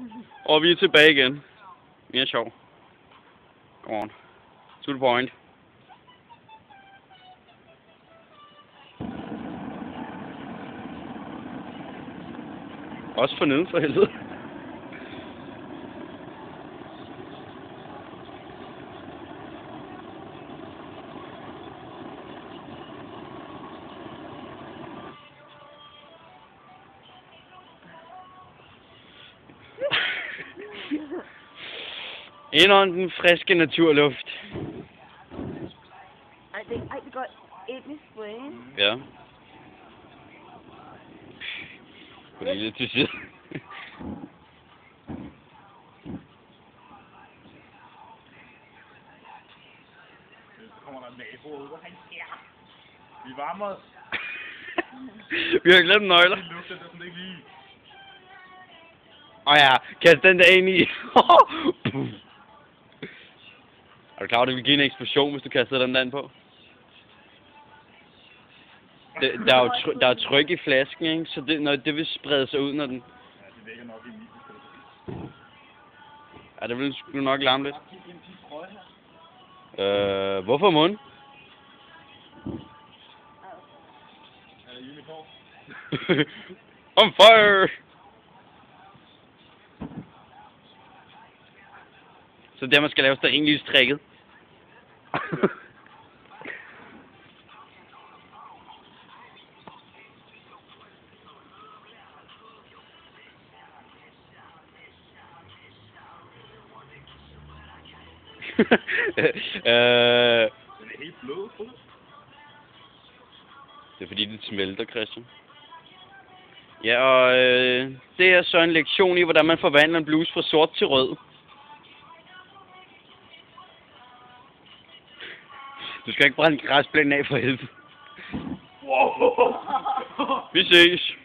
Og vi er tilbage igen. Mere sjov. Come on. To the point. Også for neden for helvede. Indånd den friske naturluft. Ej, det går ind i sprayen. Ja. Gå lige lidt til side. Så kommer der en nabo ud, og han siger, vi varmer os. Vi har glemt nøgler. Det lugter det sådan ikke lige. Åh ja, kast den der ind i. Er du klar over, det vil give en eksplosion, hvis du kaster den der ind på? Der er tryk i flasken, ikke? Så det vil sprede sig ud, når den... Ja, det vækker nok i min. Ja, det vil sgu nok larme lidt. Hvorfor mund? Er det uniform? On fire! Så der man skal lave stearinlystrækket. Den er helt blød. Det er fordi, det smelter, Christian. Ja, og det er så en lektion i, hvordan man forvandler en bluse fra sort til rød. Du skal ikke brænde græsplænen af for helvede. Wow. Vi ses.